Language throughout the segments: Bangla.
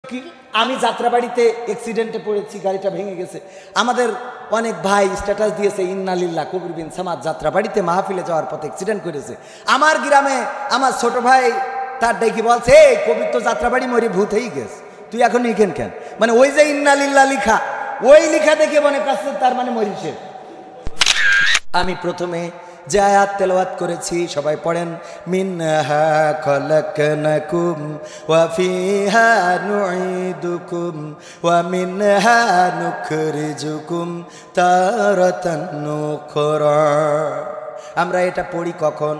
কি আমি যাত্রাবাড়িতে অ্যাক্সিডেন্টে পড়েছি, গাড়িটা ভেঙে গেছে। আমাদের অনেক ভাই স্ট্যাটাস দিয়েছে ইন্নালিল্লাহ কবির বিন সামাদ যাত্রাবাড়িতে মাহফিলে যাওয়ার পথে অ্যাক্সিডেন্ট করেছে। আমার গ্রামে আমার ছোট ভাই তার দেখি বলছে, এই কবির তো যাত্রাবাড়ি মরি ভূত হয়ে গেছে, তুই এখন এখান কেন? মানে ওই যে ইন্নালিল্লাহ লিখা, ওই লিখা দেখে মনে করছে তার মানে মরিছে। আমি প্রথমে যে আয়াত তেলাওয়াত করেছি সবাই পড়েন, মিনহা খলাকনাকুম ওয়া ফিহা নুঈদুকুম ওয়া মিনহা নুখরিজুকুম তারাতান নুখরা। আমরা এটা পড়ি কখন?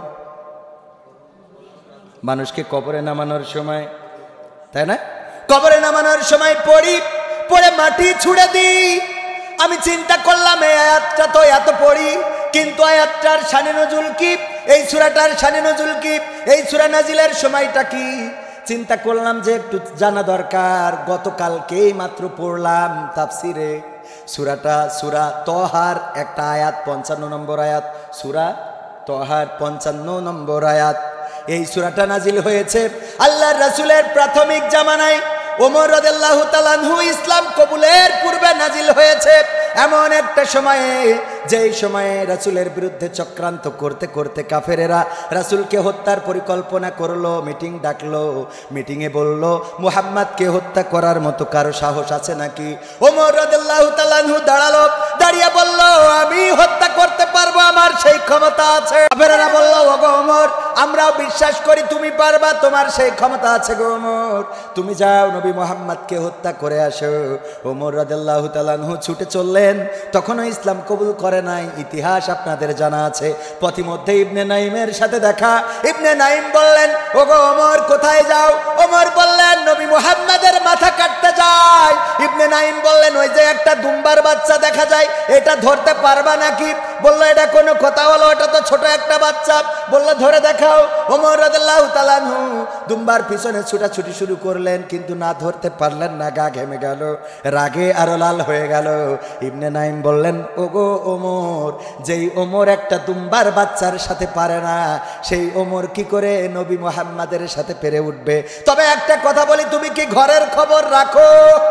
মানুষকে কবরে নামানোর সময়, তাই না? কবরে নামানোর সময় পড়ি, পড়ে মাটি ছুঁড়ে দিই। আমি চিন্তা করলাম এই আয়াতটা তো এত পড়ি, কিন্তু আয়াতটার শানে নজুল কি, এই সূরাটার শানে নজুল কি, এই সূরা নাজিলের সময়টা কি? চিন্তা করলাম যে একটু জানা দরকার। গতকালকেই মাত্র পড়লাম তাফসিরে সূরাটা, সূরা তহার একটা আয়াত, 55 নম্বর আয়াত, সূরা তহার 55 নম্বর আয়াত। এই সূরাটা নাজিল হয়েছে আল্লাহর রাসূলের প্রাথমিক জামানায়, ওমর রাদিয়াল্লাহু তাআলা আনহু ইসলাম কবুলের পূর্বে নাজিল হয়েছে। এমন একটা সময়ে, যেই সময়ে রাসূলের বিরুদ্ধে চক্রান্ত করতে করতে কাফেরেরা রাসূলকে হত্যার পরিকল্পনা করলো, মিটিং ডাকলো। মিটিংয়ে বলল, মুহাম্মদকে হত্যা করার মতো কারো সাহস আছে নাকি? ওমর রাদিয়াল্লাহু তাআলা আনহু দাঁড়ালো, দাঁড়িয়ে বলল, আমি হত্যা করতে পারবো, আমার সেই ক্ষমতা আছে। কাফেরেরা বলল, ওগো ওমর, আমরাও বিশ্বাস করি তুমি পারবা, তোমার সেই ক্ষমতা আছে গো ওমর, তুমি যাও নবী মুহাম্মদকে হত্যা করে আসো। ওমর রাদিয়াল্লাহু তাআলা আনহু ছুটে চললেন। তখনও ইসলাম কবুল করে নাই, ইতিহাস আপনাদের জানা আছে। পথিমধ্যে ইবনে নাইমের সাথে দেখা। ইবনে নাইম বললেন, ওগো ওমর কোথায় যাও? ওমর বললেন, নবী মুহাম্মদের মাথা কাটতে যাই। ইবনে নাইম বললেন, ওই যে একটা দুম্বার বাচ্চা দেখা যায়, এটা ধরতে পারবা নাকি? বললো, এটা কোনো কথা হলো, এটা তো ছোট একটা বাচ্চা। বললো, ধরে দেখাও। ওমর রাদিয়াল্লাহু তাআলা আনহু দুম্বার পিছনে ছুটাছুটি শুরু করলেন, কিন্তু না ধরতে পারলেন না, গা ঘেমে গেল, রাগে আরো লাল হয়ে গেল। ইবনে নাইম বললেন, ওগো ওমর, যেই ওমর একটা দুম্বার বাচ্চার সাথে পারে না, সেই ওমর কি করে নবী মুহাম্মাদের সাথে পেরে উঠবে? তবে একটা কথা বলি, তুমি কি ঘরের খবর রাখো?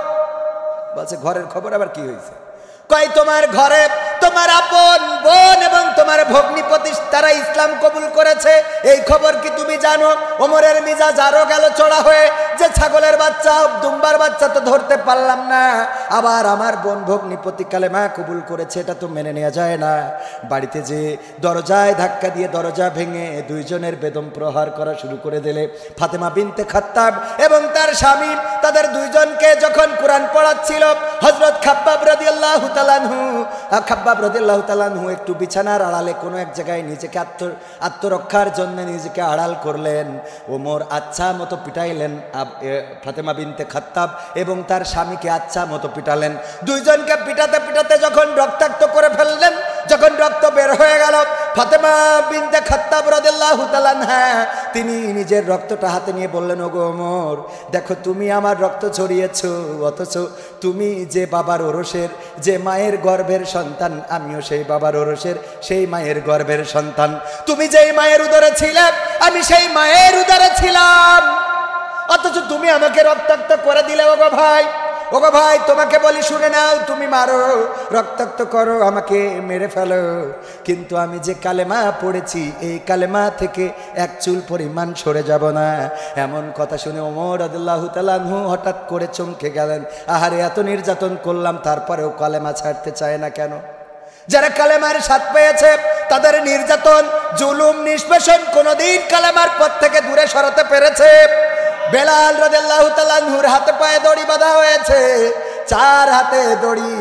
বলছে, ঘরের খবর আবার কি হয়েছে? কয়, তোমার ঘরে তোমার আপন বোন এবং তোমার ভগ্নিপতি তারা ইসলাম কবুল করেছে, এই খবর কি তুমি জানো? ওমরের মিজাজ আরো গেল চড়া হয়ে, যে ছাগলের বাচ্চা দুম্বার বাচ্চা তো ধরতে পারলাম না, আবার আমার বোন ভগ্নিপতি কালেমা কবুল করেছে, এটা তো মেনে নেওয়া যায় না। বাড়িতে যে দরজায় ধাক্কা দিয়ে দরজা ভেঙে দুইজনের বেদম প্রহার করা শুরু করে দিলে। ফাতেমা বিনতে খাত্তাব এবং তার স্বামী, তাদের দুইজনকে যখন কোরআন পড়াচ্ছিল হযরত খাব্বাব রাদিয়াল্লাহু তাআলা আনহু, খাব্বাব রাদিয়াল্লাহু তাআলা আনহু একটু বিছানার আড়ালে কোনো এক জায়গায় নিজেকে আত্মরক্ষার জন্য নিজেকে আড়াল করলেন। ওমর আচ্ছা মতো পিটাইলেন ফাতেমা বিনতে খাত্তাব এবং তার স্বামীকে আচ্ছা মতো পিটালেন। দুইজনকে পিটাতে পিটাতে যখন রক্তাক্ত করে ফেললেন, যখন রক্ত বের হয়ে গেল, ফাতেমা বিনতে খাত্তাব রাদিয়াল্লাহু তাআলা আনহা তিনি নিজের রক্তটা হাতে নিয়ে বললেন, ওগো ওমর, দেখো তুমি আমার রক্ত ঝরিয়েছো, অথচ তুমি যে বাবার ওরসের, যে মায়ের গর্ভের সন্তান, আমিও সেই বাবার ওরসের, সেই মায়ের গর্ভের সন্তান। তুমি যেই মায়ের উদরে ছিলে, আমি সেই মায়ের উদরে ছিলাম, অথচ তুমি আমাকে রক্তাক্ত করে দিলে। ওগো ভাই, ওগো ভাই, তোমাকে বলি শুনে নাও, তুমি মারো, রক্তাক্ত করো, আমাকে মেরে ফেলো, কিন্তু আমি যে কালেমা পড়েছি, এই কালেমা থেকে এক চুল পরিমাণ সরে যাব না। এমন কথা শুনে ওমর রাদিয়াল্লাহু তাআলা আনহু হঠাৎ করে চমকে গেলেন। আহারে, এত নির্যাতন করলাম, তারপরেও কালেমা ছাড়তে চায় না কেন? যারা কালেমার স্বাদ পেয়েছে, তাদের নির্যাতন, জুলুম, নিষ্পেষণ কোনোদিন কালেমার পথ থেকে দূরে সরাতে পেরেছে? বেলাল রাদিয়াল্লাহু তাআলা আনহুর হাতে পায়ে দড়ি বাঁধা হয়েছে, 4 হাতে দড়ি,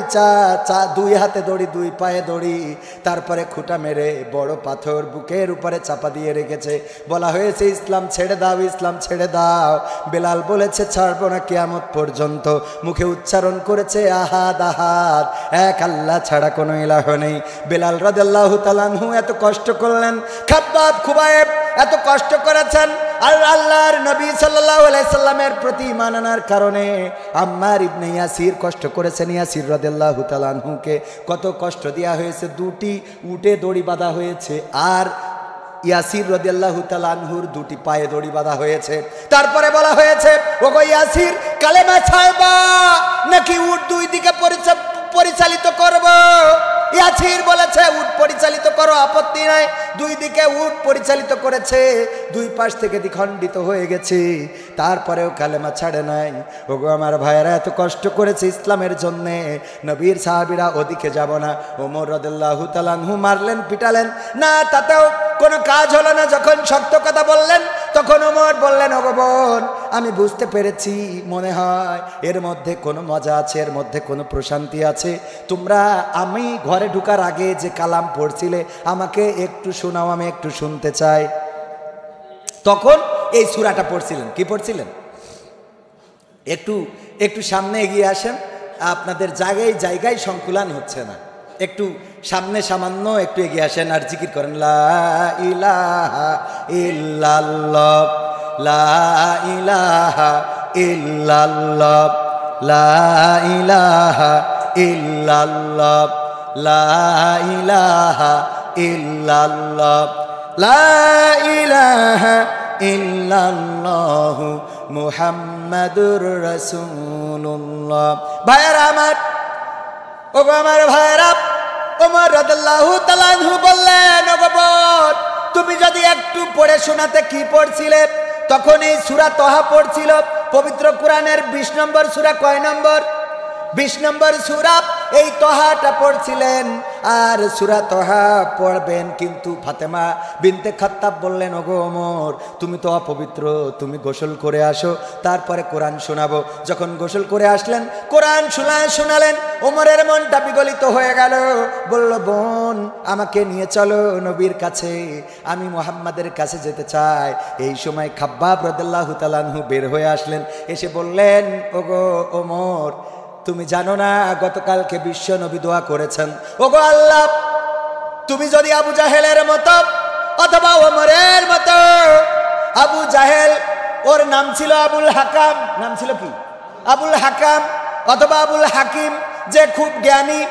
2 হাতে দড়ি, 2 পায়ে দড়ি, তারপরে খুঁটা মেরে বড় পাথর বুকের উপরে চাপা দিয়ে রেখেছে। বলা হয়েছে, ইসলাম ছেড়ে দাও, ইসলাম ছেড়ে দাও। বেলাল বলেছে, ছাড়বো না কিয়ামত পর্যন্ত। মুখে উচ্চারণ করেছে, আহাদ আহাদ, এক আল্লাহ ছাড়া কোনো ইলাহ নেই। বেলাল রাদিয়াল্লাহু তাআলা আনহু এত কষ্ট করলেন, খাব্বাব খুবাইব এত কষ্ট করেছেন, আর আল্লাহর নবী সাল্লাল্লাহু আলাইহি সাল্লামের প্রতি ঈমান আনার কারণে আম্মার ইবনে ইয়াসির কষ্ট করেছেন। ইয়াসির রাদিয়াল্লাহু তাআলা আনহুকে কত কষ্ট দেওয়া হয়েছে, 2টি উটে দড়ি বাঁধা হয়েছে, আর ইয়াসির রাদিয়াল্লাহু তাআলা আনহুর দুটি পায়ে দড়ি বাঁধা হয়েছে। তারপরে বলা হয়েছে, ওগো ইয়াসির, কালেমা ছাড়বা নাকি উট দুই দিকে পরিচালিত করব? ইয়াসির বলেছে, উট পরিচালিত করো, আপত্তি নাই। দুই দিকে উট পরিচালিত করেছে, দুই পাশ থেকে দ্বিখণ্ডিত হয়ে গেছে, তারপরেও কালেমা ছাড়ে নাই। ওগো আমার ভাইয়েরা, এত কষ্ট করেছে ইসলামের জন্যে, নবীর সাহাবীরা ওদিকে যাব না। ওমর রাদিয়াল্লাহু তাআলা আনহু মারলেন, পিটালেন না, তাতেও কোনো কাজ হলো না। যখন শক্ত কথা বললেন, তখন ওমর বললেন, ওগো বোন, আমি বুঝতে পেরেছি, মনে হয় এর মধ্যে কোনো মজা আছে, এর মধ্যে কোনো প্রশান্তি আছে। তোমরা আমি ঘরে ঢুকার আগে যে কালাম পড়ছিলে, আমাকে একটু শোনাও, আমি একটু শুনতে চাই। তখন এই সূরাটা পড়ছিলেন। কি পড়ছিলেন? একটু সামনে এগিয়ে আসেন, আপনাদের জায়গায় জায়গায় সংকুলান হচ্ছে না। একটু সামনে সামান্য একটু এগিয়ে আসেন আর জিকির করেন, লা ইলাহা ইল্লাল্লাহ, লা ইলাহা ইল্লাল্লাহ, লা ইলাহা ইল্লাল্লাহ, লা ইলাহা ইল্লাল্লাহ, লা ইলাহা ইল্লাল্লাহ মুহাম্মাদুর রাসূলুল্লাহ। ভাইয়েরা আমার, ওগো আমার ভাইয়েরা, ওমর রাদিয়াল্লাহু তাআলা আনহু বললেন, ওগো বোন, তুমি যদি একটু পড়ে শোনাতে। কি পড়ছিলে? তখন এই সূরা তহা পড়ছিল, পবিত্র কোরআনের 20 নম্বর সূরা। কয় নম্বর? 20 নম্বর সূরা। এই তহাটা পড়ছিলেন, আর সূরা তহা পড়বেন। কিন্তু ফাতেমা বিনতে খাত্তাব বললেন, ওগো ওমর, তুমি তো অপবিত্র, তুমি গোসল করে আসো, তারপরে কোরআন শোনাবো। যখন গোসল করে আসলেন, কোরআন শোনালেন, ওমরের মনটা বিগলিত হয়ে গেল। বলল, বোন, আমাকে নিয়ে চলো নবীর কাছে, আমি মুহাম্মাদের কাছে যেতে চাই। এই সময় খাব্বাব রাদিয়াল্লাহু তাআলা আনহু বের হয়ে আসলেন, এসে বললেন, ওগো ওমর, তুমি জানো না গতকালকে বিশ্ব নবী দোয়া করেছেন, ওগো আল্লাহ, তুমি যদি আবু জাহেলের মতো অথবা ওমরের মতো, আবু জাহেল ওর নাম ছিল আবুল হাকাম, নাম ছিল কি? আবুল হাকাম, অথবা আবুল হাকিম, যে খুব জ্ঞানী,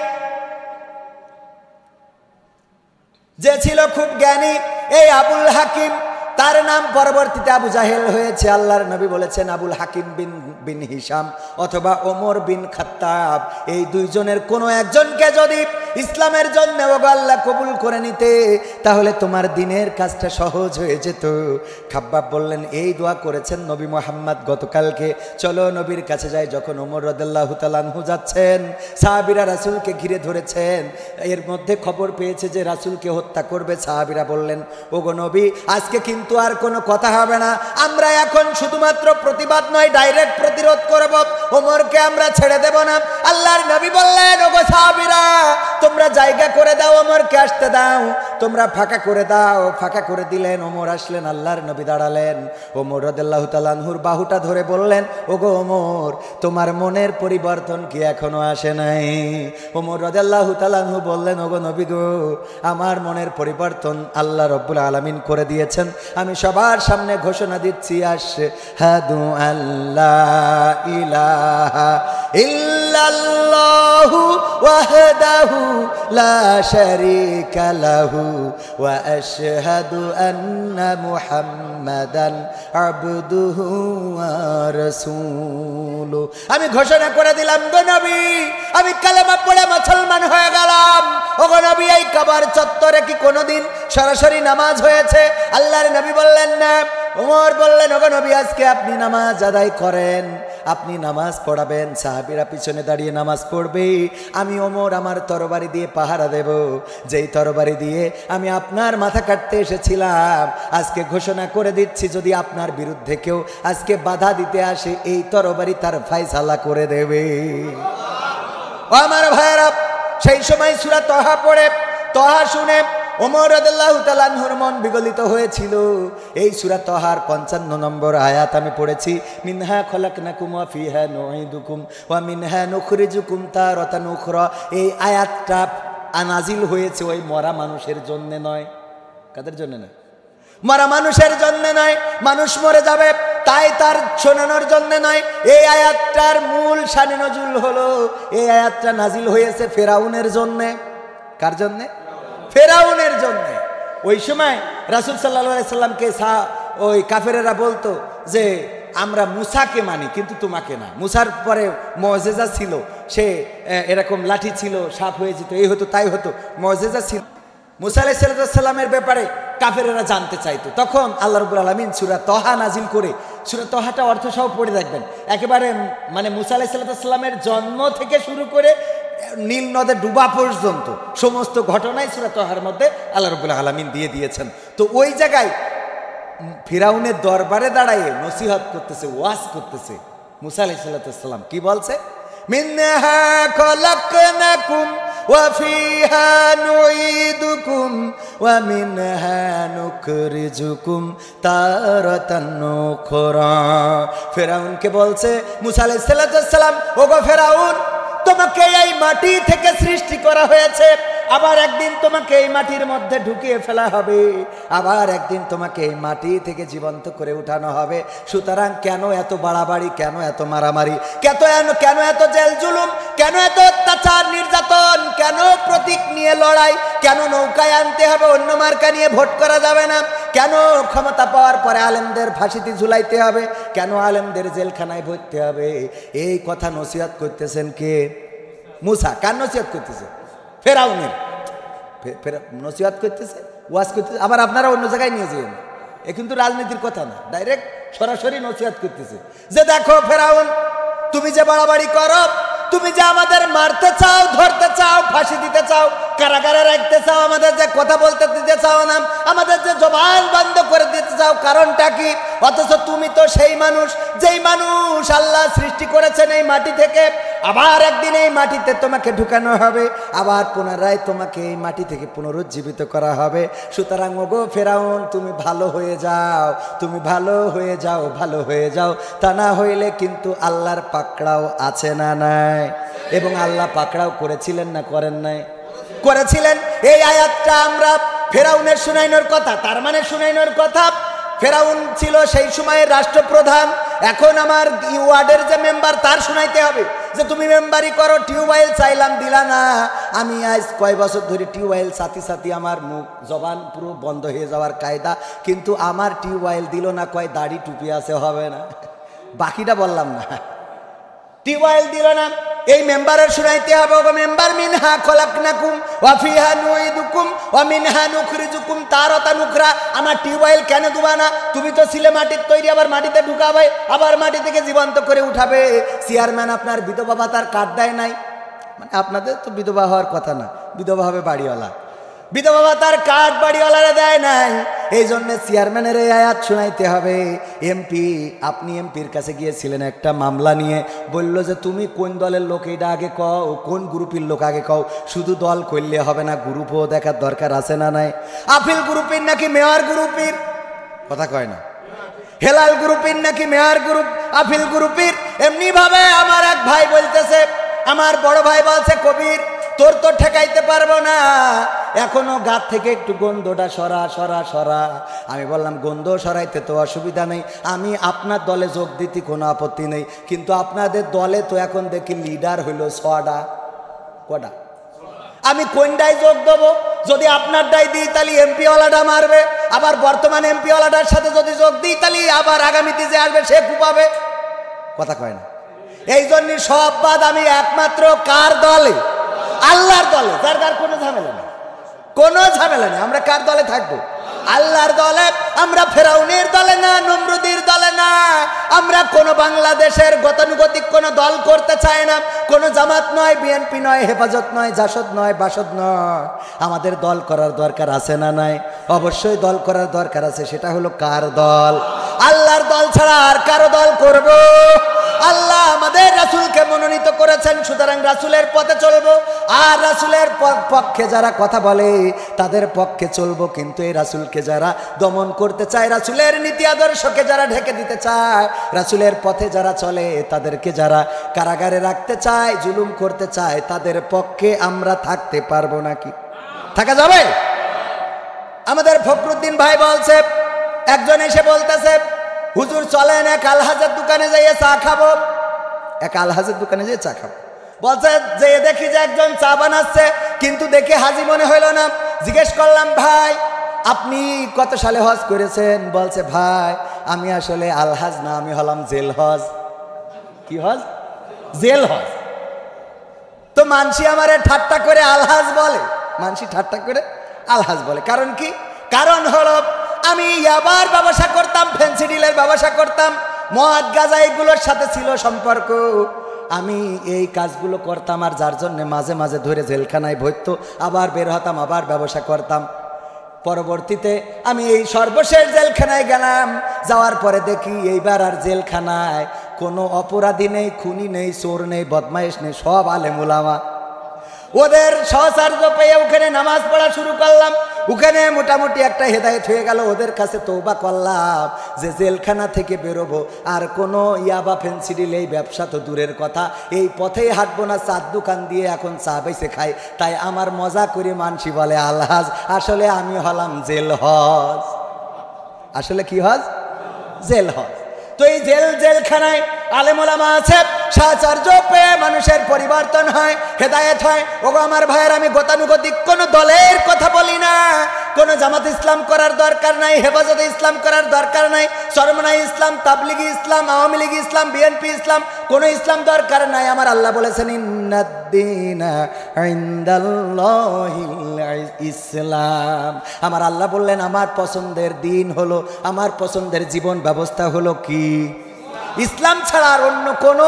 যে ছিল খুব জ্ঞানী, এই আবুল হাকিম, তার নাম পরবর্তীতে আবু জাহেল হয়েছে। আল্লাহর নবী বলেছেন, আবুল হাকিম বিন হিশাম অথবা ওমর বিন খাত্তাব, এই দুইজনের কোনো একজনকে যদি ইসলামের জন্য ওগো আল্লাহ কবুল করে নিতে, তাহলে তোমার দিনের কাজটা সহজ হয়ে যেত। খাব্বাব বললেন, এই দোয়া করেছেন নবী মুহাম্মদ গতকালকে, চলো নবীর কাছে যাই। যখন ওমর রাদিয়াল্লাহু তাআলা আনহু যাচ্ছেন, সাহাবীরা রাসূলকে ঘিরে ধরেছেন। এর মধ্যে খবর পেয়েছে যে রাসূলকে হত্যা করবে। সাহাবীরা বললেন, ওগো নবী, আজকে কিন্তু আর কোনো কথা হবে না, আমরা এখন শুধুমাত্র প্রতিবাদ নয়, ডাইরেক্ট প্রতিরোধ করব, ওমরকে আমরা ছেড়ে দেব না। আল্লাহর নবী বললেন, ওগো সাহাবীরা, তোমরা জায়গা করে দাও, ওমরকে আসতে দাও, তোমরা ফাঁকা করে দাও। ফাঁকা করে দিলেন, ওমর আসলেন, আল্লাহর নবী দাঁড়ালেন। ওমর রাদিয়াল্লাহু তাআলা আনহুর বাহুটা ধরে বললেন, ওগো ওমর, তোমার মনের পরিবর্তন কি এখনো আসে নাই? ওমর রাদিয়াল্লাহু তাআলা আনহু বললেন, ওগো নবী গো, আমার মনের পরিবর্তন আল্লাহ রাব্বুল আলামিন করে দিয়েছেন। আমি সবার সামনে ঘোষণা দিচ্ছি, আশহাদু আল্লা ইলাহা ইল্লাল্লাহু ওয়াহদাহু লা শারীকা লাহু ওয়া আশহাদু আন্না মুহাম্মাদান আবদুহু ওয়া রাসূলুহু। আমি ঘোষণা করে দিলাম, গো নবী, আমি কালেমা পড়ে মুসলমান হয়ে গেলাম। ওগো নবী, এই কাবার চত্বরে কি কোনোদিন সরাসরি নামাজ হয়েছে? আল্লাহর নবী বললেন, না। ওমর বললেন, ওগো নবী, আজকে আপনি নামাজ আদায় করেন, আপনি নামাজ পড়াবেন, সাহাবীরা পিছনে দাঁড়িয়ে নামাজ পড়বে, আমি ওমর আমার তরবারি দিয়ে পাহারা দেব, যেই তরবারি দিয়ে আমি আপনার মাথা কাটতে এসেছিলাম। আজকে ঘোষণা করে দিচ্ছি, যদি আপনার বিরুদ্ধে কেউ আজকে বাধা দিতে আসে, এই তরবারি তার ফায়সালা করে দেবে। ও আমার ভাইয়েরা, সেই সময় সূরা তহা পড়ে, তহা শুনে ওমর রাদিয়াল্লাহু তাআলা আনহুর মন বিগলিত হয়েছিল। এই সূরা তহার 55 নম্বর আয়াত আমি পড়েছি, মিনহা খলাকনাকুম ওয়া ফিহা নুঈদুকুম ওয়া মিনহা নুখরিজুকুম তারাতান উখরা। এই আয়াতটা নাজিল হয়েছে ওই মরা মানুষের জন্য নয়। কাদের জন্য নয়? মরা মানুষের জন্য নয়। মানুষ মরে যাবে তাই তার শোনানোর জন্য নয়। এই আয়াতটার মূল শানে নজুল হলো, এই আয়াতটা নাজিল হয়েছে ফেরাউনের জন্য। কার জন্যে? ফেরাউনের জন্যে। ওই সময় রাসূল সাল্লাল্লাহু আলাইহি সাল্লামকে ওই কাফেরেরা বলতো যে আমরা মুসাকে মানি কিন্তু তোমাকে না। মুসার পরে মুআজিজা ছিল, সে এরকম লাঠি ছিল, সাপ হয়ে যেত, এই হতো তাই হতো, মুআজিজা ছিল। মুসা আলাইহিস সালামের ব্যাপারে কাফেরেরা জানতে চাইতো। তখন আল্লাহ রাব্বুল আলামিন সূরা তহা নাজিল করে, সূরা তহাটা অর্থ সহ পড়ে রাখবেন, একেবারে মানে মুসা আলাইহিস সালামের জন্ম থেকে শুরু করে নীল নদে ডুবা পর্যন্ত সমস্ত ঘটনাই সূরা তহার মধ্যে আল্লাহ রাব্বুল আলামিন দিয়ে দিয়েছেন। তো ওই জায়গায় ফিরাউনের দরবারে দাঁড়াইয়ে নসিহত করতেছে, ওয়াজ করতেছে। মুসা আলাইহিস সালাম কি বলছে? মিনহা খলাকনাকুম ওয়া ফিহা নুঈদুকুম ওয়া মিনহা নুখরিজুকুম তারাতান উখরা। ফিরাউনকে বলছে মুসা আলাইহিস সালাম, ওগো ফিরাউন, তোমাকে এই মাটি থেকে সৃষ্টি করা হয়েছে, আবার একদিন তোমাকে এই মাটির মধ্যে ঢুকিয়ে ফেলা হবে, আবার একদিন তোমাকে এই মাটি থেকে জীবন্ত করে উঠানো হবে। সুতরাং কেন এত বাড়াবাড়ি, কেন এত মারামারি, কেন এত জেল জুলুম, কেন এত অত্যাচার নির্যাতন, কেন প্রতীক নিয়ে লড়াই, কেন নৌকায় আনতে হবে, অন্য মার্কা নিয়ে ভোট করা যাবে না, কেন ক্ষমতা পাওয়ার পরে আলেমদের ফাঁসিতে ঝুলাইতে হবে, কেন আলেমদের জেলখানায় ভরতে হবে? এই কথা নসিহত করতেছেন কে? মুসা। কার নসিহত করতেছে? ফেরাউনের নসিহত করতেছে, ওয়াজ করতেছে। আবার আপনারা অন্য জায়গায় নিয়ে যাবেন, এ কিন্তু রাজনীতির কথা না, ডাইরেক্ট সরাসরি নসিহত করতেছে যে দেখো ফেরাউন, তুমি যে বাড়াবাড়ি করো, তুমি যে আমাদের মারতে চাও, ধরতে চাও, ফাঁসি দিতে চাও, কারাগারে রাখতে চাও, আমাদের যে কথা বলতে দিতে চাও না, আমাদের যে জবান বন্ধ করে দিতে চাও, কারণটা কি? অথচ তুমি তো সেই মানুষ, যেই মানুষ আল্লাহ সৃষ্টি করেছেন এই মাটি থেকে, আবার একদিন এই মাটিতে তোমাকে ঢুকানো হবে, আবার পুনরায় তোমাকে এই মাটি থেকে পুনরুজ্জীবিত করা হবে। সুতরাং ওগো ফেরাউন, তুমি ভালো হয়ে যাও, তুমি ভালো হয়ে যাও, ভালো হয়ে যাও, তা না হইলে কিন্তু আল্লাহর পাকড়াও আছে না নাই? এবং আল্লাহ পাকড়াও করেছিলেন না করেন নাই? করেছিলেন। এই আয়াতটা আমরা ফেরাউনের শুনাইনোর কথা, তার মানে শুনাইনোর কথা। ফেরাউন ছিল সেই সময়ের রাষ্ট্রপ্রধান, এখন আমার ওয়ার্ডের যে মেম্বার তার শুনাইতে হবে যে তুমি মেম্বারি করো, টিউবওয়েল চাইলাম দিলা না, আমি আজ কয় বছর ধরে টিউবওয়েল সাথী সাথী আমার মুখ জবান পুরো বন্ধ হয়ে যাওয়ার কায়দা, কিন্তু আমার টিউবওয়েল দিল না, কয় দাড়ি টুপি আছে হবে না, বাকিটা বললাম না, টিউবওয়েল দিল না, এই মেম্বারের শুনাইতে হবে। ওগো মেম্বার, মিনহা খলাকনাকুম ওয়া ফিহা নুঈদুকুম ওয়া মিনহা নুখরিজুকুম তারাতান উখরা। আমার টিউবওয়েল কেন দিবা না? তুমি তো ছিলে মাটির তৈরি, আবার মাটিতে ঢুকাবে, আবার মাটি থেকে জীবন্ত করে উঠাবে। চেয়ারম্যান আপনার বিধবা ভাতার কার্ড দেয় নাই, মানে আপনাদের তো বিধবা হওয়ার কথা না, বিধবা হবে বাড়িওয়ালা, বিধবা ভাতার কার্ড বাড়িওয়ালারা দেয় নাই, এই জন্য চেয়ারম্যানের এই আয়াত শোনাইতে হবে। এমপি, আপনি এমপির কাছে গিয়েছিলেন একটা মামলা নিয়ে, বলল যে তুমি কোন দলের লোক এটা আগে কও, কোন গ্রুপের লোক আগে কও, শুধু দল করলে হবে না, গ্রুপও দেখার দরকার আছে না নাই? আপিল গ্রুপের নাকি মেয়র গ্রুপের? কথা কয় না। হেলাল গ্রুপের নাকি মেয়র গ্রুপ, আপিল গ্রুপের? এমনি ভাবে আমার এক ভাই বলতেছে, আমার বড় ভাই বলছে, কবির তোর তো ঠেকাইতে পারবো না, এখনো গাছ থেকে একটু গন্ধটা সরা সরা সরা। আমি বললাম গন্ধ সরাইতে তো অসুবিধা নেই, আমি আপনার দলে যোগ দিতে কোনো আপত্তি নেই, কিন্তু আপনাদের দলে তো এখন দেখি লিডার হইল ছটা, কটা? আমি কোনটাই যোগ দেবো? যদি আপনারটাই দিই তাহলে এমপিওয়ালাটা মারবে, আবার বর্তমান এমপিওয়ালাটার সাথে যদি যোগ দিই তাহলে আবার আগামীতে যে আসবে সে কুপাবে। কথা কয় না। এই জন্য সব বাদ, আমি একমাত্র কার দলে? আল্লাহর দলে, যার কোনো ঝামেলা নেই, কোনো ঝামেলা নেই। আমরা কার দলে থাকবো? আল্লাহর দলে। আমরা ফেরাউনের দলে না, নমরুদের দলে না, আমরা কোনো বাংলাদেশের গতানুগতিক কোনো দল করতে চাই না, কোনো জামাত নয়, বিএনপি নয়, হেফাজত নয়, জাসদ নয়, বাসদ নয়। আমাদের দল করার দরকার আছে না নাই? অবশ্যই দল করার দরকার আছে। সেটা হলো কার দল? আল্লাহর দল ছাড়া আর কারো দল করব? আল্লাহ আমাদের রাসূলকে মনোনীত করেছেন, সুতরাং রাসূলের পথে চলবো, আর রাসূলের পক্ষে যারা কথা বলে তাদের পক্ষে চলবো। কিন্তু এই রাসূলকে যারা দমন করতে চায়, রাসূলের নীতি আদর্শকে যারা ঢেকে দিতে চায়, রাসূলের পথে যারা চলে, তাদেরকে যারা কারাগারে রাখতে চায়, জুলুম করতে চায়, তাদের পক্ষে আমরা থাকতে পারবো নাকি? থাকা যাবে? আমাদের ফখরুদ্দিন ভাই বলছে, একজন এসে বলতেছে, হুজুর চলেন এক আলহাজের দোকানে যাইয়ে চা খাবো। এক আলহাজের দোকানে যেয়ে চা খাবো বলছে, যে দেখি যে একজন চা বানাচ্ছে, কিন্তু দেখে হাজি মনে হইল না। জিজ্ঞেস করলাম, ভাই আপনি কত সালে হজ করেছেন? বলছে ভাই আমি আসলে আলহাজ না, আমি হলাম জেল হজ। কি হজ? জেল হজ। তো মানসি আমারে ঠাট্টা করে আলহাজ বলে, মানসি ঠাট্টা করে আলহাজ বলে। কারণ কি? কারণ হলো আমি ইয়াবার ব্যবসা করতাম, ফেন্সিডিলের ব্যবসা করতাম, মদ গাঁজা এগুলোর সাথে ছিল সম্পর্ক। আমি এই কাজগুলো করতাম, আর যার জন্য মাঝে মাঝে ধরে জেলখানায় ভরতো, আবার বের হতাম, আবার ব্যবসা করতাম। পরবর্তীতে আমি এই সর্বশেষ জেলখানায় গেলাম, যাওয়ার পরে দেখি এইবার আর জেলখানায় কোনো অপরাধী নেই, খুনি নেই, চোর নেই, বদমাইশ নেই, সব আলেম উলামা। ওদের সহচার্য পেয়ে ওখানে নামাজ পড়া শুরু করলাম। ওখানে মোটামুটি একটা হেদায়েত হয়ে গেল। ওদের কাছে তওবা করলাম যে জেলখানা থেকে বেরোবো, আর কোনো ইয়াবা ফেন্সিডিল এই ব্যবসা তো দূরের কথা, এই পথেই হাঁটবো না, চার দোকান দিয়ে এখন চা বেচে খাই। তাই আমার মজা করে মানসি বলে আলহাজ, আসলে আমি হলাম জেল হজ। আসলে কি হজ? জেল হজ। তো এই জেলখানায় আলেম ওলামা আছে, সাহচর্য পেয়ে মানুষের পরিবর্তন হয়, হেদায়েত হয়। ওগো আমার ভাইয়ের, আমি গতানুগতিক কোনো দলের কথা বলি না, কোনো জামাত ইসলাম করার দরকার নাই, হেফাজতে ইসলাম করার দরকার নাই, চরমনাই ইসলাম, তাবলিগি ইসলাম, আওয়ামী লীগ ইসলাম, বিএনপি ইসলাম, কোনো ইসলাম দরকার নাই। আমার আল্লাহ বলেছেন ইন্নাদ্দীনা ইনদাল্লাহিল ইসলাম। আমার আল্লাহ বললেন আমার পছন্দের দিন হলো, আমার পছন্দের জীবন ব্যবস্থা হলো কি? ইসলাম ছাড়া আর অন্য কোন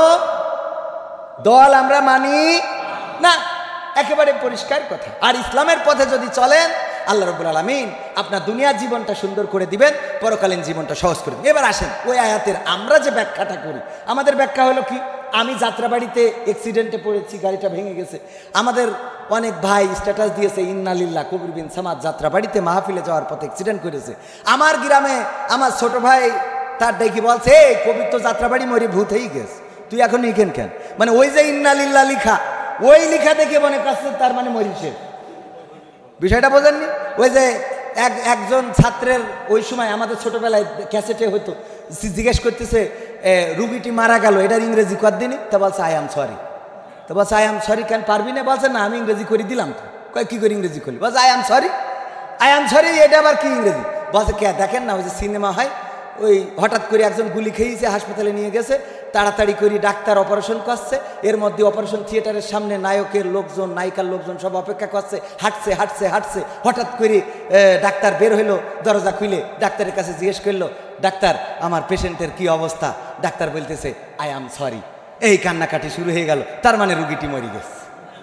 দল আমরা মানি না, একেবারে পরিষ্কার কথা। আর ইসলামের পথে যদি চলেন, আল্লাহ রাব্বুল আলামিন আপনার দুনিয়ার জীবনটা সুন্দর করে দিবেন, পরকালীন জীবনটা সহজ করে দিবেন। এবার আসেন ওই আয়াতের আমরা যে ব্যাখ্যাটা করি, আমাদের ব্যাখ্যা হলো কি? আমি যাত্রাবাড়িতে অ্যাক্সিডেন্টে পড়েছি, গাড়িটা ভেঙে গেছে। আমাদের অনেক ভাই স্ট্যাটাস দিয়েছে ইন্নালিল্লাহ, কবির বিন সামাদ যাত্রাবাড়িতে মাহফিলে যাওয়ার পথে অ্যাক্সিডেন্ট করেছে। আমার গ্রামে আমার ছোট ভাই তার ডেকে বলছে, এই কবির তো যাত্রাবাড়ি মরি ভূত হয়ে গেছে, তুই এখন এখান কেন? মানে ওই যে ইন্নালিল্লাহ লিখা, ওই লিখা দেখে মনে করছে তার মানে মরিছে। বিষয়টা বোঝেননি? ওই যে একজন ছাত্রের ওই সময় আমাদের ছোটবেলায় ক্যাসেটে হতো, জিজ্ঞেস করতেছে রুগীটি মারা গেল, এটার ইংরেজি কর দিনি? তা বলছে আই এম সরি। তো বলছে আই এম সরি কেন, পারবি না? বলছে না আমি ইংরেজি করে দিলাম। তো কয় কি করে ইংরেজি করলি? বলছে আই এম সরি, এটা আবার কি ইংরেজি? বলছে কে দেখেন না, ওই যে সিনেমা হয়, ওই হঠাৎ করে একজন গুলি খেয়েছে, হাসপাতালে নিয়ে গেছে, তাড়াতাড়ি করে ডাক্তার অপারেশন করছে, এর মধ্যে অপারেশন থিয়েটারের সামনে নায়কের লোকজন, নায়িকার লোকজন সব অপেক্ষা করছে, হাঁটছে হাঁটছে হাঁটছে, হঠাৎ করে ডাক্তার বের হইলো, দরজা খুলে ডাক্তারের কাছে জিজ্ঞেস করলো, ডাক্তার আমার পেশেন্টের কি অবস্থা? ডাক্তার বলতেছে আই এম সরি। এই কান্নাকাটি শুরু হয়ে গেল, তার মানে রুগীটি মরে গেছে।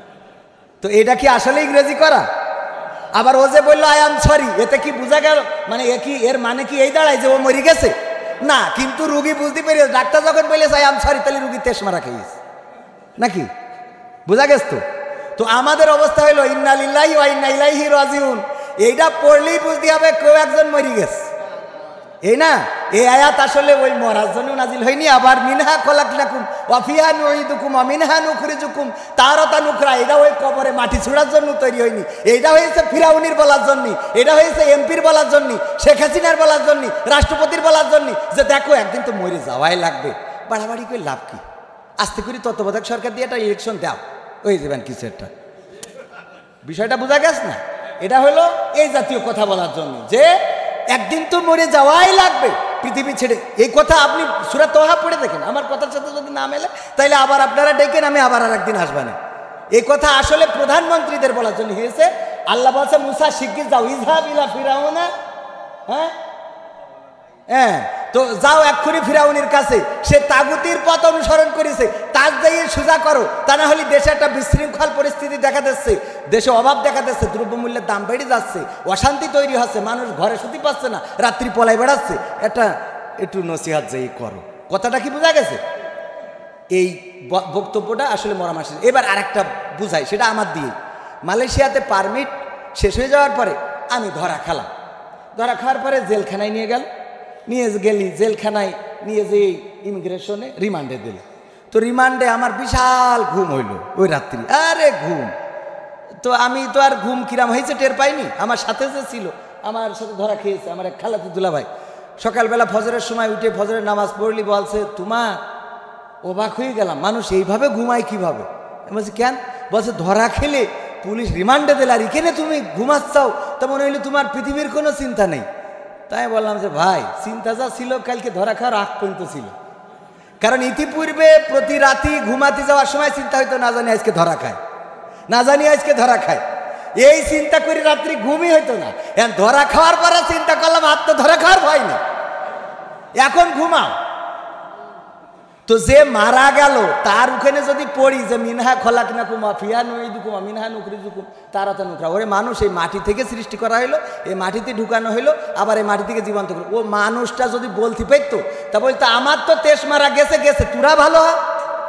তো এটা কি আসলে ইংরেজি করা? আবার ও যে বললো আই এম সরি, এতে কি বোঝা গেল মানে এর মানে কি এই দাঁড়ায় যে ও মরে গেছে? না, কিন্তু রুগী বুঝতে পেরেছে, ডাক্তার যখন বলেছে আই এম সরি, তাহলে রুগী তেশ মারা খেয়েছে নাকি? বোঝা গেছে? তো আমাদের অবস্থা হলো ইন্না লিল্লাহি ওয়া ইন্না ইলাইহি রাজিউন, এইটা পড়লেই বুঝতে হবে কেউ একজন মরে গেছে। এই না, এই আয়াত আসলে ওই মরার জন্য নাজিল হয়নি। আবার মিনহা খলাকনাকুম ওয়া ফিহা নুঈদুকুম ওয়া মিনহা নুখরিজুকুম তারাতান উখরা, এটা ওই কবরে মাটি ছোড়ার জন্য তৈরি হয়নি। এইটা হয়েছে ফিরাউনির বলার জন্য, এটা হয়েছে এমপির বলার জন্য, শেখ হাসিনার বলার জন্য, রাষ্ট্রপতির বলার জন্য, যে দেখো একদিন তো মরে যাওয়াই লাগবে। বাড়াবাড়ি করে লাভ কি? আস্তে করে তত্ত্বাবধায়ক সরকার দিয়ে একটা ইলেকশন দাও, ওই দেবেন কিছু একটা। বিষয়টা বোঝা গেছে না? এটা হলো এই জাতীয় কথা বলার জন্য যে একদিন তো মরে যাওয়াই লাগবে পৃথিবী ছেড়ে। এই কথা আপনি সূরা তোহা পড়ে দেখেন, আমার কথার সাথে যদি না মেলে তাইলে আবার আপনারা ডেকেন, আমি আবার আর একদিন আসবানে। এই কথা আসলে প্রধানমন্ত্রীদের বলার জন্য হয়েছে। আল্লাহ বলছে মুসা শিগগির যাও, ইযহাব ইলা ফিরাউনা, হ্যাঁ তো যাও এক্ষুনি ফিরাউনের কাছে, সে তাগুতির পথ অনুসরণ করেছে, তার দিয়ে সোজা করো, তা না হলে দেশে একটা বিশৃঙ্খল পরিস্থিতি দেখা দিচ্ছে, দেশে অভাব দেখা দিচ্ছে, দ্রব্যমূল্যের দাম বেড়ে যাচ্ছে, অশান্তি তৈরি হচ্ছে, মানুষ ঘরে শুতে পাচ্ছে না, রাত্রি পলাই বেড়াচ্ছে, একটু নসিহাত যেই করো। কথাটা কি বোঝা গেছে? এই বক্তব্যটা আসলে মরামাসি। এবার আরেকটা বুঝাই, সেটা আমার দিয়ে। মালয়েশিয়াতে পারমিট শেষ হয়ে যাওয়ার পরে আমি ধরা খেলাম, ধরা খাওয়ার পরে জেলখানায় নিয়ে গেলি, জেলখানায় নিয়ে যে ইমিগ্রেশনে রিমান্ডে দিল। তো রিমান্ডে আমার বিশাল ঘুম হইল ওই রাত্রি, আরে ঘুম তো আমি তো আর ঘুম কিরাম হয়েছে টের পাইনি। আমার সাথে যে ছিল, আমার সাথে ধরা খেয়েছে আমার এক খালাতো দুলাভাই, সকালবেলা ফজরের সময় উঠে ফজরের নামাজ পড়লি, বলছে তোমা অবাক হয়ে গেলাম, মানুষ এইভাবে ঘুমায় কিভাবে? বলছি কেন? বলছে ধরা খেলে পুলিশ রিমান্ডে দিল, আর এখানে তুমি ঘুমাচ্ছাও, তা মনে হইলো তোমার পৃথিবীর কোনো চিন্তা নেই। তাই বললাম যে ভাই, চিন্তা যা ছিল কালকে ধরা খাওয়ার আগ পর্যন্ত ছিল। কারণ ইতিপূর্বে প্রতি রাতি ঘুমাতে যাওয়ার সময় চিন্তা হইতো না জানি আজকে ধরা খায়, না জানি আজকে ধরা খায়। এই চিন্তা করে রাত্রি ঘুমই হইতো না। এখন ধরা খাওয়ার পরে চিন্তা করলাম আর তো ধরা খাওয়ার ভয় নেই, এখন ঘুমাও। তো যে মারা গেল তার ওখানে যদি পড়ি যে মিনহা খলাক না কুমা ফিয়া নই দুকুমা মিনহা নুকরি দুকুম তারা তো নুকরা, ওরে মানুষ এই মাটি থেকে সৃষ্টি করা হইলো, এই মাটিতে ঢুকানো হইলো, আবার এই মাটি থেকে জীবন্ত করলো। ও মানুষটা যদি বলতে পারতো তা বলতো আমার তো তেজ মারা গেছে গেছে, তোরা ভালো হ।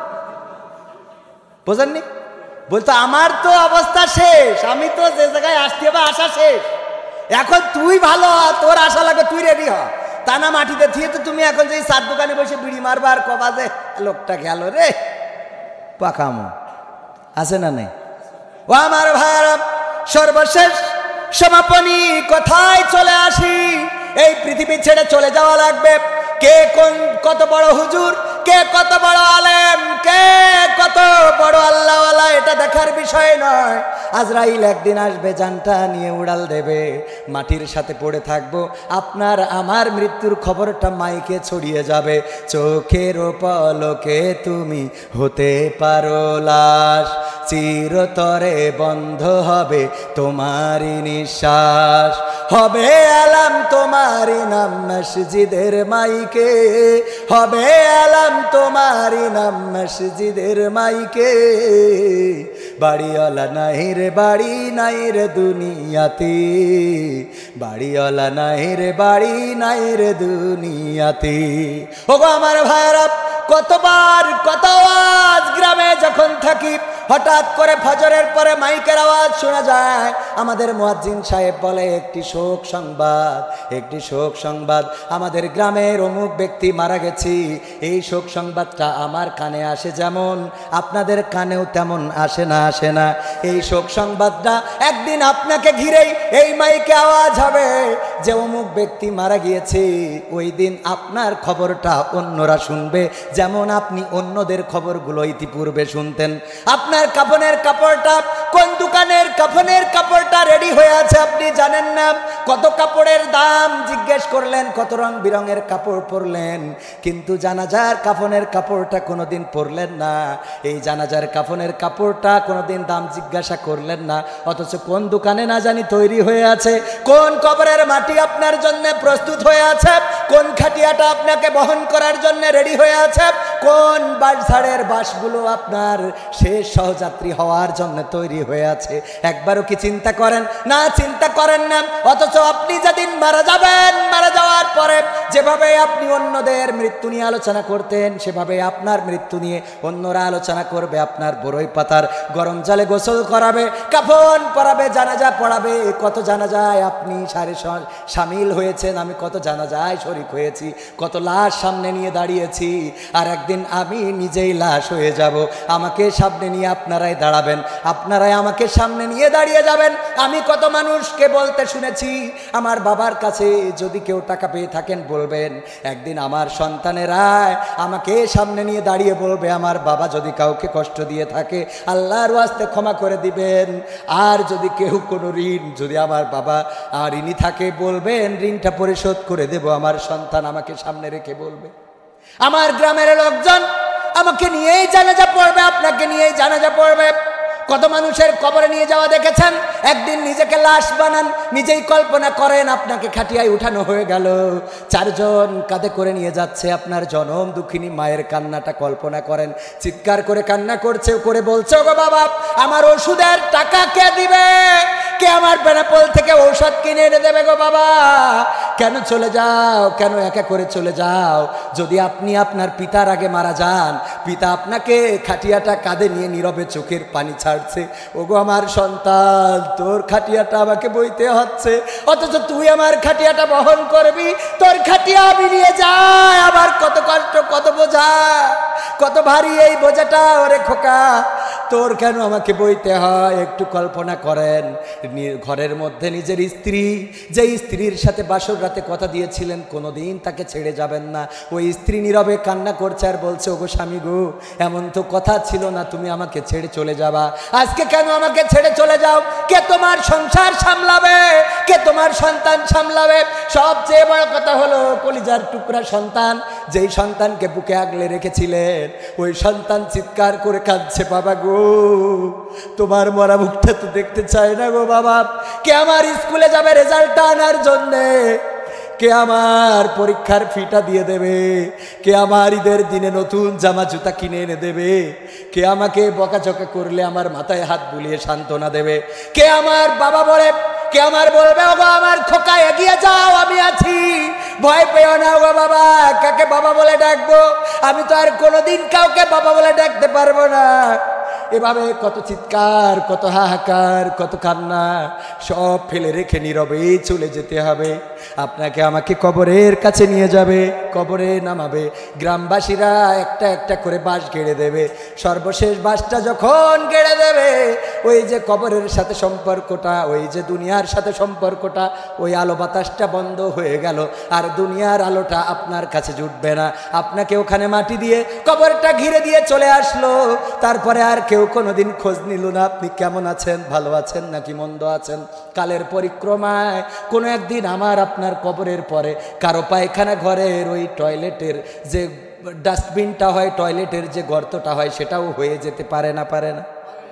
বোঝেননি? বলতো আমার তো অবস্থা শেষ, আমি তো যে জায়গায় আসতে হবে আসা শেষ, এখন তুই ভালো হ, তোর আশা লাগে তুই রেডি হ। তা না মাটিতে থিয়ে তো তুমি এখন যে চার দোকানে বসে বিড়ি মারবার কবা যে লোকটা গেল রে পাকামো আছে না নেই? ও আমার ভাইরা, সর্বশেষ সমাপনী কথায় চলে আসি। এই পৃথিবী ছেড়ে চলে যাওয়া লাগবে। কে কোন কত বড় হুজুর, কে কত বড় আলেম, কে কত বড় আল্লাহওয়ালা এটা দেখার বিষয় নয়। আজরাইল একদিন আসবে, জানটা নিয়ে উড়াল দেবে, মাটির সাথে পড়ে থাকবো। আপনার আমার মৃত্যুর খবরটা মাইকে ছড়িয়ে যাবে। চোখের পলকে তুমি হতে পারো লাশ, চিরতরে বন্ধ হবে তোমারই নিঃশ্বাস। হবে আলাম তোমারই নাম মসজিদের মাইকে, হবে আলাম তোমারই নাম মসজিদের মাইকে। বাড়িওয়ালা নাই রে বাড়ি নাই রে দুনিয়াতে, বাড়িওয়ালা নাই রে বাড়ি নাই রে দুনিয়াতে। ওগো আমার ভাইরা, কতবার কত আওয়াজ গ্রামে যখন থাকি হঠাৎ করে ফজরের পরে মাইকের আওয়াজ শোনা যায়। আমাদের মুয়াজ্জিন সাহেব বলে একটি শোক সংবাদ, একটি শোক সংবাদ, আমাদের গ্রামের অমুক ব্যক্তি মারা গেছি। এই শোক সংবাদটা আমার কানে আসে যেমন আপনাদের কানেও তেমন আসে না, আসে না। এই শোক সংবাদটা একদিন আপনাকে ঘিরেই এই মাইকে আওয়াজ হবে যে অমুক ব্যক্তি মারা গিয়েছে। ওই দিন আপনার খবরটা অন্যরা শুনবে যেমন আপনি অন্যদের খবরগুলো ইতিপূর্বে শুনতেন। আপনার কাফনের কাপড়টা কোন দোকানের কাফনের কাপড়টা রেডি হয়ে আছে আপনি জানেন না। কত কাপড়ের দাম জিজ্ঞেস করলেন, কত রং বিরঙের কাপড় পরলেন, কিন্তু জানাজার কাফনের কাপড়টা কোনোদিন পরলেন না। এই জানাজার কাফনের কাপড়টা কোনোদিন দাম জিজ্ঞাসা করলেন না। অথচ কোন দোকানে না জানি তৈরি হয়ে আছে, কোন কবরের মাটি আপনার জন্য প্রস্তুত হয়ে আছে, কোন খাটিয়াটা আপনাকে বহন করার জন্য রেডি হয়ে আছে, কোন বাঁশঝাড়ের বাঁশগুলো আপনার শেষ সহযাত্রী হওয়ার জন্য তৈরি হয়ে আছে। একবারও কি চিন্তা করেন না? চিন্তা করেন না। অথচ আপনি যেদিন মারা যাবেন, মারা যাওয়ার পরে যেভাবে আপনি অন্যদের মৃত্যু নিয়ে আলোচনা করতেন, সেভাবে আপনার মৃত্যু নিয়ে অন্যরা আলোচনা করবে। আপনার বরই পাতার গরম জলে গোসল করাবে, কাফন পরাবে, জানাজা পড়াবে। কত জানাজায় আপনি সামিল হয়েছেন, আমি কত জানাজায় শরীক হয়েছি, কত লাশ সামনে নিয়ে দাঁড়িয়েছি। আর একদিন আমি নিজেই লাশ হয়ে যাব, আমাকে সামনে নিয়ে আপনারাই দাঁড়াবেন, আপনারাই আমাকে সামনে নিয়ে দাঁড়িয়ে যাবেন। আমি কত মানুষকে বলতে শুনেছি, আমার বাবার কাছে যদি কেউ টাকা পেয়ে থাকেন বলবেন। একদিন আমার সন্তানেরা আমাকে সামনে নিয়ে দাঁড়িয়ে বলবে, আমার বাবা যদি কাউকে কষ্ট দিয়ে থাকে আল্লাহর ওয়াস্তে ক্ষমা করে দিবেন। আর যদি কেউ কোনো ঋণ যদি আমার বাবা ঋণী থাকে বলবেন, ঋণটা পরিশোধ করে দেব। আমার সন্তান আমাকে সামনে রেখে বলবে। আমার গ্রামের লোকজন আমাকে নিয়েই জানাজা পড়বে, আপনাকে নিয়েই জানাজা পড়বে। কত মানুষের কবরে নিয়ে যাওয়া দেখেছেন। একদিন নিজেকে লাশ বানান, নিজেই কল্পনা করেন আপনাকে খাটিয়ায় উঠানো হয়ে গেল, চারজন কাঁধে করে নিয়ে যাচ্ছে। আপনার জনম দুঃখিনী মায়ের কান্নাটা কল্পনা করেন, চিৎকার করে কান্না করছে, করে বলছে, গো বাবা আমার ওষুধের টাকা কে দিবে? কে আমার বেনাপোল থেকে ঔষধ কিনে এনে দেবে? গো বাবা কেন চলে যাও, কেন একা করে চলে যাও? যদি আপনি আপনার পিতার আগে মারা যান, পিতা আপনাকে খাটিয়াটা কাঁধে নিয়ে নীরবে চোখের পানি ছাড়ছে। ওগো আমার সন্তান, তোর খাটিয়াটা আমাকে বইতে হচ্ছে, অথচ তুই আমার খাটিয়াটা বহন করবি। তোর খাটিয়া আমি নিয়ে যাই, আমার কত কষ্ট, কত বোঝা, কত ভারী এই বোঝাটা। ওরে খোকা, তোর কেন আমাকে বইতে হয়? একটু কল্পনা করেন, ঘরের মধ্যে নিজের স্ত্রী, যে স্ত্রীর সাথে বাসর সুরাতে কথা দিয়েছিলেন কোনোদিন তাকে ছেড়ে যাবেন না। ওই স্ত্রী নীরবে কান্না করছে আর বলছে, ওগো স্বামী গো, এমন তো কথা ছিল না তুমি আমাকে ছেড়ে চলে যাবা, আজকে কেন আমাকে ছেড়ে চলে যাও? কে তোমার সংসার সামলাবে? কে তোমার সন্তান সামলাবে? সবচেয়ে বড় কথা হলো কলিজার টুকরা সন্তান, যেই সন্তানকে বুকে আগলে রেখেছিলেন, ওই সন্তান চিৎকার করে কাঁদছে, বাবা গো তোমার মরা মুখটা তো দেখতে চায় না গো বাবা। কে আমার স্কুলে যাবে রেজাল্টটা আনার জন্যে? কে আমার পরীক্ষার ফিটা দিয়ে দেবে? কে আমার ঈদের দিনে নতুন জামা জুতা কিনে এনে দেবে? কে আমাকে বকাঝকা করলে আমার মাথায় হাত বুলিয়ে সান্ত্বনা দেবে? কে আমার বাবা বলে, কে আমার বলবে, ওগো আমার খোকা এগিয়ে যাও আমি আছি, ভয় পেও না গো বাবা, কাকে বাবা বলে ডাকবো? আমি তো আর কোনোদিন কাউকে বাবা বলে ডাকতে পারবো না। এভাবে কত চিৎকার, কত হাহাকার, কত কান্না, সব ফেলে রেখে নীরবে চলে যেতে হবে। আপনাকে আমাকে কবরের কাছে নিয়ে যাবে, কবরে নামাবে, গ্রামবাসীরা একটা একটা করে বাঁশ গেড়ে দেবে। সর্বশেষ বাঁশটা যখন গেড়ে দেবে, ওই যে কবরের সাথে সম্পর্কটা, ওই যে দুনিয়ার সাথে সম্পর্কটা, ওই আলো বাতাসটা বন্ধ হয়ে গেল, আর দুনিয়ার আলোটা আপনার কাছে জুটবে না। আপনাকে ওখানে মাটি দিয়ে কবরটা ঘিরে দিয়ে চলে আসলো, তারপরে আর কেউ কোনোদিন খোঁজ নিল না আপনি কেমন আছেন, ভালো আছেন নাকি মন্দ আছেন। কালের পরিক্রমায় কোনো একদিন আমার আপনার কবরের পরে কারো পায়খানা ঘরের ওই টয়লেটের যে ডাস্টবিনটা হয়, টয়লেটের যে গর্তটা হয়, সেটাও হয়ে যেতে পারে না, পারে না।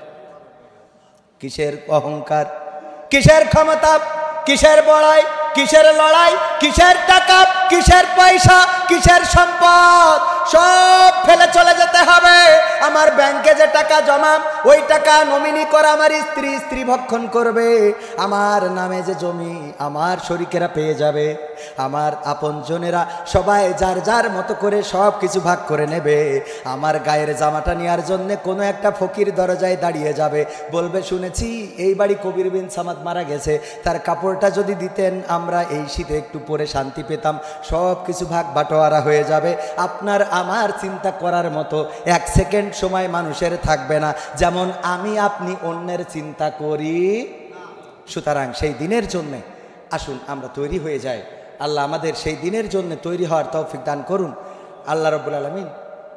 কিসের অহংকার, কিসের ক্ষমতা, কিসের বড়াই, কিসের লড়াই, কিসের টাকা, কিসের পয়সা, কিসের সম্পদ, সব ফেলে চলে যেতে হবে। আমার ব্যাংকে যে টাকা জমা, ওই টাকা নমিনি করা আমার স্ত্রী, স্ত্রী ভক্ষণ করবে। আমার নামে যে জমি আমার শরিকেরা পেয়ে যাবে, আমার আপনজনেরা সবাই যার যার মতো করে সব কিছু ভাগ করে নেবে। আমার গায়ের জামাটা নেওয়ার জন্য কোনো একটা ফকির দরজায় দাঁড়িয়ে যাবে, বলবে শুনেছি এই বাড়ি কবির বিন সামাদ মারা গেছে, তার কাপড়টা যদি দিতেন আমরা এই শীতে একটু পরে শান্তি পেতাম। সব কিছু ভাগ বাটোয়ারা হয়ে যাবে। আপনার আমার চিন্তা করার মতো এক সেকেন্ড সময় মানুষের থাকবে না, যেমন আমি আপনি অন্যের চিন্তা করি। সুতরাং সেই দিনের জন্যে আসুন আমরা তৈরি হয়ে যাই। আল্লাহ আমাদের সেই দিনের জন্য তৈরি হওয়ার তৌফিক দান করুন। আল্লাহ রাব্বুল আলামিন।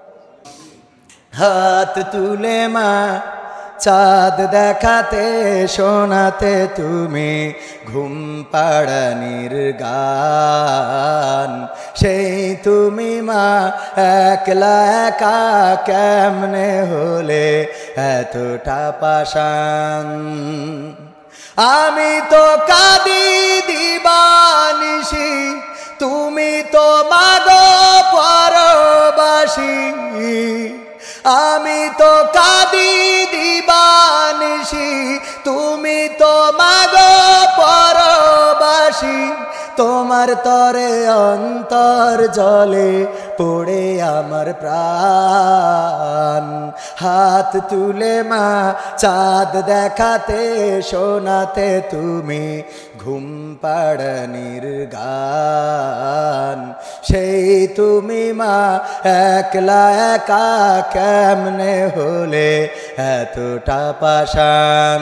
হাত তুলে মা চাঁদ দেখাতে শোনাতে তুমি ঘুম পাড়ানির গান, সেই তুমি মা একলা একা কেমনে হলে এতটা পাষাণ। আমি তো কাঁদি দিবানিশি, তুমি তো মাগো পরবাসী। আমি তো কাঁদি দিবানিশি, তুমি তো মাগো পরবাসী। তোমার তরে অন্তর জলে পড়ে আমার প্রাণ। হাত তুলে মা চাঁদ দেখাতে শোনাতে তুমি ঘুম পাড়ানির গান, সেই তুমি মা একলা একা কেমনে হলে এতটা পাষাণ।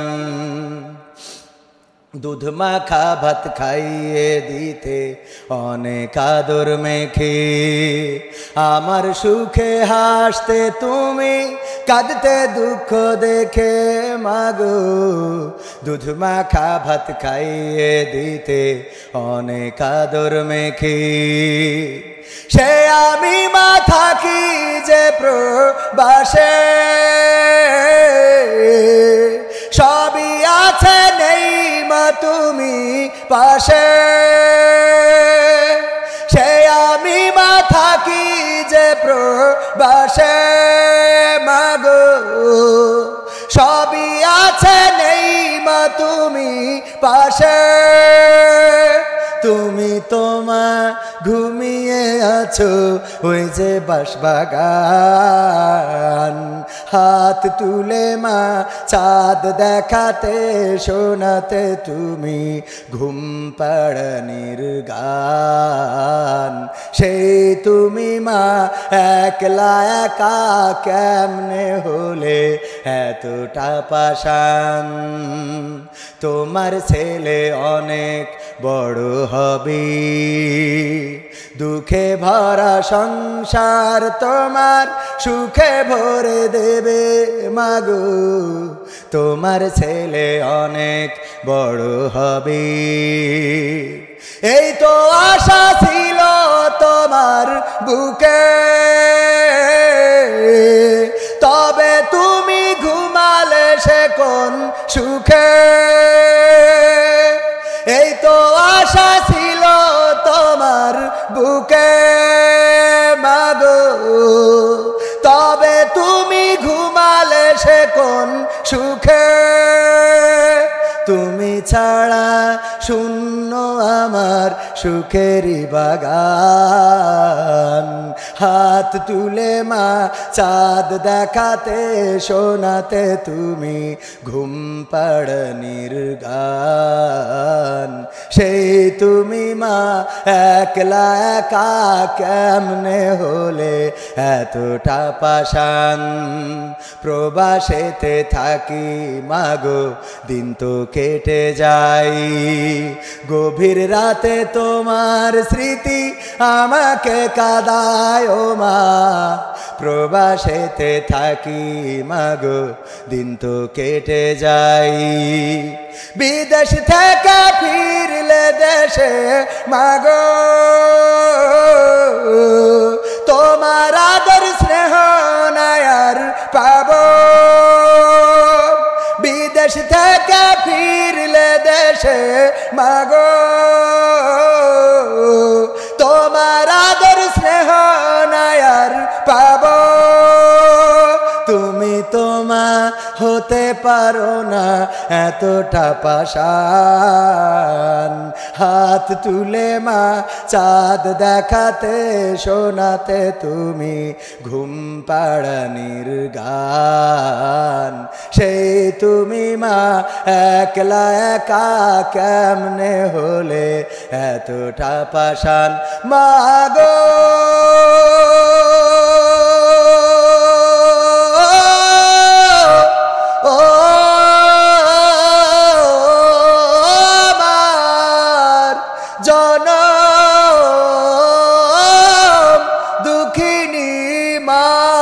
দুধ মাখা ভাত খাইয়ে দিতে অনেক আদর মেখে, আমার সুখে হাসতে তুমি কাঁদতে দুঃখ দেখে মাগো। দুধ মাখা ভাত খাইয়ে দিতে অনেক আদর মেখে, সে আমি মা থাকি যে প্রবাসে। সবই আছে নেই মা তুমি পাশে, সে আমি মা থাকি যে প্রবাসে মাগো। সবই আছে নেই মা তুমি পাশে, তুমি তোমা ঘুমিয়ে আছো ওই যে বাঁশবাগান। হাত তুলে মা চাঁদ দেখাতে শোনাতে তুমি ঘুম পাড়ানির গান, সেই তুমি মা একলা একা কেমনে হলে এতটা পাষাণ। তোমার ছেলে অনেক বড় হবে। দুঃখে ভরা সংসার তোমার সুখে ভরে দেবে মাগো, তোমার ছেলে অনেক বড় হবে। এই তো আশা ছিল তোমার বুকে, তবে তুমি ঘুমালে সে কোন সুখে। এই তো আশা ছিল তোমার বুকে মাগো, তবে তুমি ঘুমালে সে কোন সুখে। তুমি ছাড়া শূন্য আমার সুখেরই বাগান। হাত তুলে মা চাঁদ দেখাতে শোনাতে তুমি ঘুম পাড়ানির গান। সেই তুমি মা একলা একা কেমনে হলে এতটা পাষাণ। প্রবাসেতে থাকি মাগো দিন তো কেটে যাই, গভীর রাতে তোমার স্মৃতি আমাকে কাঁদায় ও মা। প্রবাসেতে থাকি মাগো দিন তো কেটে যাই, বিদেশ থেকে ফিরলে দেশে মাগো তোমার আদর স্নেহ নায়ার পাবো। বিদেশ থেকে ফিরলে দেশে মাগো তোমার আদর স্নেহ নায়ার পাবো। তুমি তোমা হতে পারো না এতটা পাষাণ। হাত তুলে মা চাঁদ দেখাতে শোনাতে তুমি ঘুম পাড়ানির গান। সেই তুমি মা একলা একা কেমনে হলে এতটা পাষাণ মাগো। জনম দুঃখিনী মা।